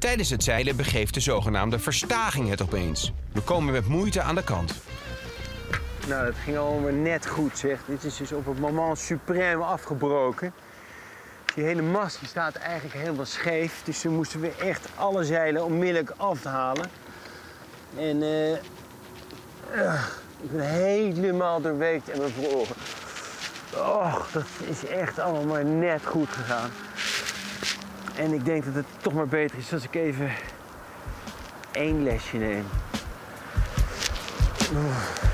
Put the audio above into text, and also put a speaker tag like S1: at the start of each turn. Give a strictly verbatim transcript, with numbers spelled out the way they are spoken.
S1: Tijdens het zeilen begeeft de zogenaamde verstaging het opeens. We komen met moeite aan de kant.
S2: Nou, dat ging allemaal net goed, zeg. Dit is dus op het moment suprême afgebroken. Die hele mast die staat eigenlijk helemaal scheef. Dus toen moesten we echt alle zeilen onmiddellijk afhalen. En uh, uh, ik ben helemaal doorweekt en bevroren. Och, dat is echt allemaal maar net goed gegaan. En ik denk dat het toch maar beter is als ik even één lesje neem. Oeh.